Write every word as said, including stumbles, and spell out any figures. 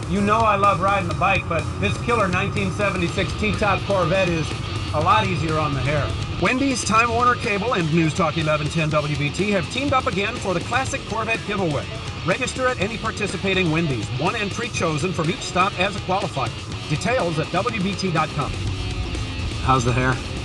You know I love riding the bike, but this killer nineteen seventy-six T-top Corvette is a lot easier on the hair. Wendy's, Time Warner Cable, and News Talk eleven ten W B T have teamed up again for the Classic Corvette giveaway. Register at any participating Wendy's. One entry chosen from each stop as a qualifier. Details at W B T dot com. How's the hair?